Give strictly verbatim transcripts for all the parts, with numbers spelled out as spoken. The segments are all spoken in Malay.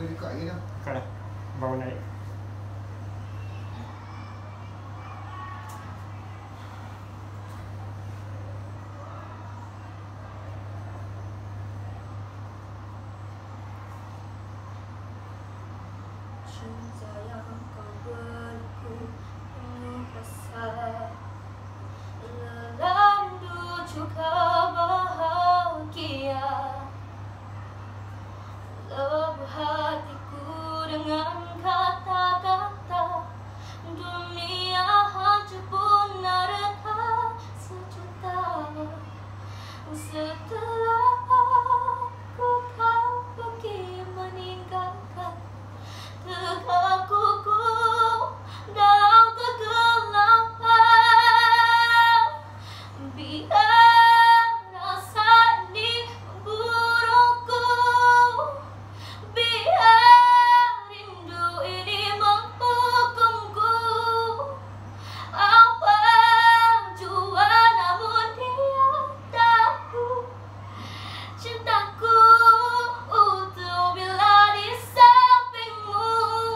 Record lagi dah. Record dah. Baru naik. Cinta yang kau beriku penuh rasa, lelandu juga bahagia. Lebu hatiku dengan kata-kata, dunia hancur pun reta sejuta. Setelah aku kau pergi meninggalkan, tegak kuku dalam kegelapan. Biar rasa ini memburuku, biar rindu ini menghukumku. Apa jua namun dia tahu cintaku utuh bila di sampingmu.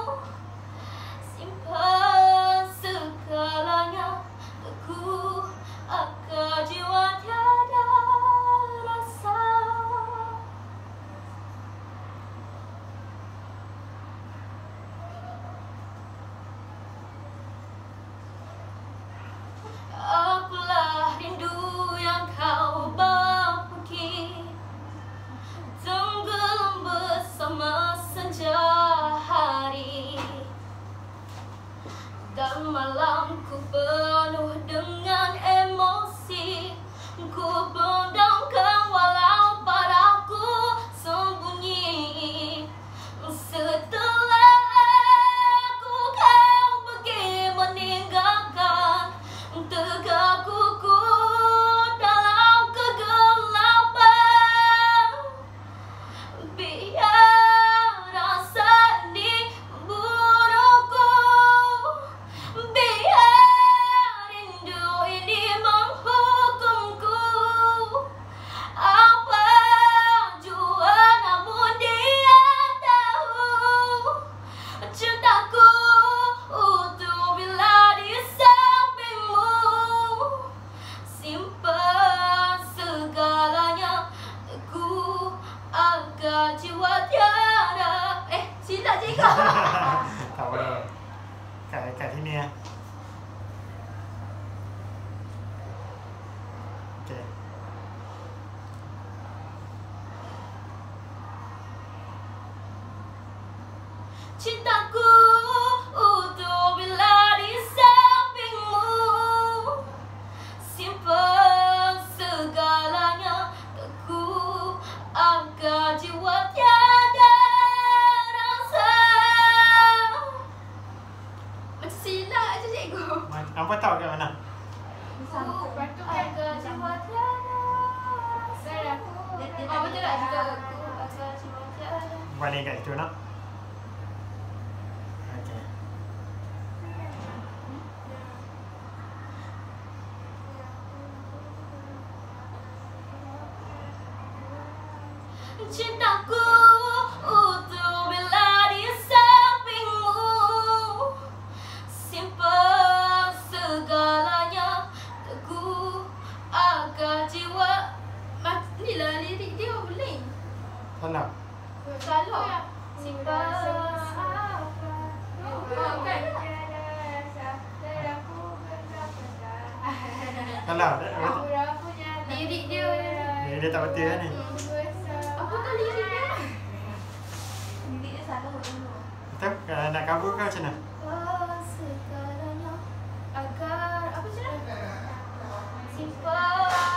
Simpan segalanya, teguh akal jiwa tiada rasa. Apalah rindu yang kau bawa pergi, tenggelam bersama senja hari. Dan malamku penuh dengan emosi, ku pendamkan walau padaku sembunyi. Setelah aku kau pergi meninggalkan, tegak kuku dalam kegelapan. Biar rasa ini memburuku, biar rindu ini menghukumku. Apa jua namun dia tahu cintaku utuh bila di sampingmu. Simpan segalanya, teguh agar jiwa tiada. Eh, silap je kau. Tak apa. Kat, kat sini ya. Okey. Cintaku utuh bila di sampingmu. Simpan segalanya, teguh agar jiwa tiada rasa. Macam silap je cikgu. Ma- Apa tahu kat mana? Teguh agar jiwa tiada rasa. Oh, betul tak? Teguh agar jiwa tiada. Balik kat situ nak. Okey. Cintaku utuh bila di sampingmu. Simpan segalanya, teguh agar jiwa. Mat, ni lah lirik dia boleh. Salah. Salah. Simpan Oh, kan? Salah. Lirik dia. Dia, dia tak betul kan ni? Apa tu lirik dia? Lirik dia salah. Betul? Kalau nak cover ke macam mana? Segalanya agar apa macam mana? Simpan